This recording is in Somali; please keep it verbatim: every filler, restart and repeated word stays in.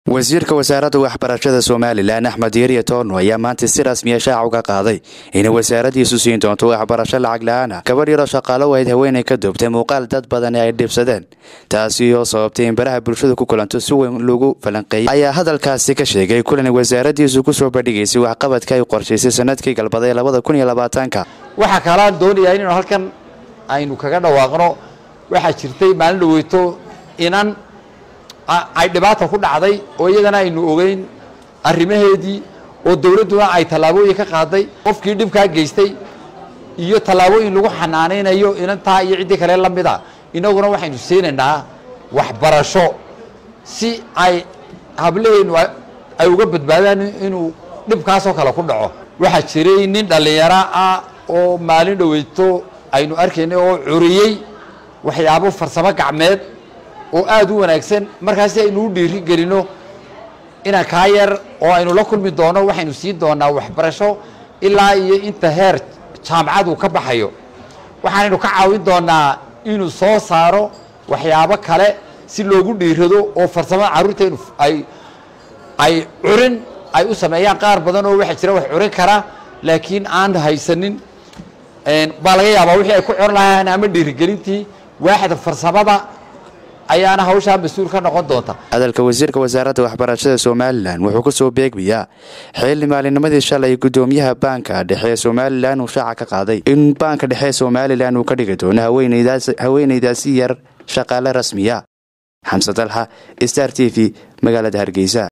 wasiirka wasaaradda waxbarashada Soomaaliland Axmed Yariye Toorno ayaa maanta si rasmi ah shaaca uga qaaday in wasaaraddiisu siin doonto waxbarasho lacag la'aan ah gabadh yar oo shaqaale weyd haweeney ka doobtay muuqaal dad badan ay dhibsadeen taasi oo sababtay in baraha bulshada ku kulanto si weyn lagu falanqeeyay ayaa hadalkaasi ka sheegay kulan wasaaraddiisu ku soo bandhigaysay waxqabadka ay qorshaysay sanadkii galbaday laba kun iyo labaatan waxa kala doonaya in halkan aynu kaga dhawaaqno waxa jirtay maalin dhaweyto inaan ay dhibaato ku dhacday oo iyadana aynu ogeyn arrimaheedii oo dawladuna ay talaabooyin ka qaaday qofkii dhibka geystay iyo talaabooyin lagu xanaaneynayo inanta iyo cid kale la mid ah inaguna waxaynu seenaynaa waxbarasho si ay hableen ay uga badbaadaan inuu dhibkaas oo kale ku dhaco waxa jiray nin dhalinyaro ah oo maalin dhaweyto aynu arkaynay oo curiyay waxyaabo farsamo gacmeed oo aad u wanaagsan markaas aynu u dhiiri gelino ina ka yar oo aynu la kulmi doono waxaynu sii doonaa waxbarasho ilaa iyo inta heer jaamacadu ka baxayo waxaanu ka caawin doonaa inuu soo saaro waxyaabo kale si loogu dhiirado oo farsamo caruurteenu ay ay curin ay u sameeyaan qaar badan oo waxa jira wax curin kara laakiin aan haysanin een baa laga yaabaa wixii ay ku curin lahaayeen ama dhiiri gelintii waaxda farsamada ayaana hawsha mas'uul ka noqon doonta hadalka wasiirka wasaaradda waxbarashada Soomaaliland wuxuu ku soo beegbiyaa xilli maalinimadii shalay gudoomiyaha banka dhexe Soomaaliland uu shaaca ka qaaday in banka dhexe Soomaaliland uu ka dhigay doono haweeneydaas haweeneydaasi yar shaqaale rasmi ah Xamsa Dalha Star T V magaalada Hargeysa.